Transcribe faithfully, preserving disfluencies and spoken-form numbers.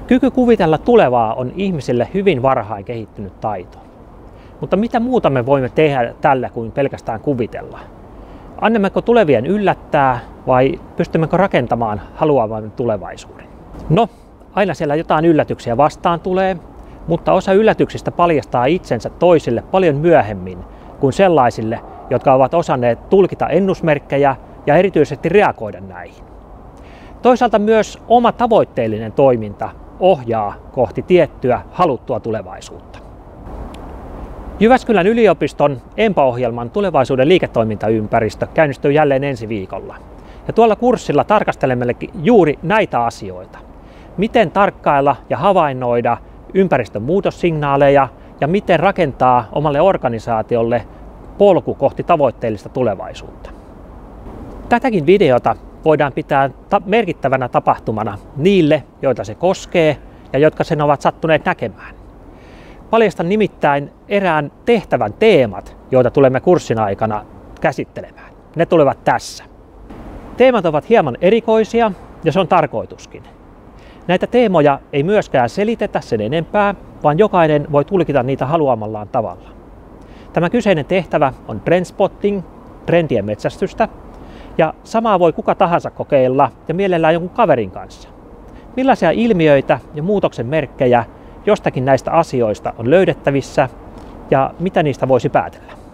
Kyky kuvitella tulevaa on ihmisille hyvin varhain kehittynyt taito. Mutta mitä muuta me voimme tehdä tällä kuin pelkästään kuvitella? Annammeko tulevien yllättää vai pystymmekö rakentamaan haluamamme tulevaisuuden? No, aina siellä jotain yllätyksiä vastaan tulee, mutta osa yllätyksistä paljastaa itsensä toisille paljon myöhemmin kuin sellaisille, jotka ovat osanneet tulkita ennusmerkkejä ja erityisesti reagoida näihin. Toisaalta myös oma tavoitteellinen toiminta ohjaa kohti tiettyä haluttua tulevaisuutta. Jyväskylän yliopiston E M P A-ohjelman tulevaisuuden liiketoimintaympäristö käynnistyy jälleen ensi viikolla. Ja tuolla kurssilla tarkastelemme juuri näitä asioita. Miten tarkkailla ja havainnoida ympäristön muutossignaaleja ja miten rakentaa omalle organisaatiolle polku kohti tavoitteellista tulevaisuutta. Tätäkin videota voidaan pitää ta- merkittävänä tapahtumana niille, joita se koskee ja jotka sen ovat sattuneet näkemään. Paljastan nimittäin erään tehtävän teemat, joita tulemme kurssin aikana käsittelemään. Ne tulevat tässä. Teemat ovat hieman erikoisia ja se on tarkoituskin. Näitä teemoja ei myöskään selitetä sen enempää, vaan jokainen voi tulkita niitä haluamallaan tavalla. Tämä kyseinen tehtävä on trendspotting, trendien metsästystä, ja samaa voi kuka tahansa kokeilla ja mielellään jonkun kaverin kanssa. Millaisia ilmiöitä ja muutoksen merkkejä jostakin näistä asioista on löydettävissä ja mitä niistä voisi päätellä?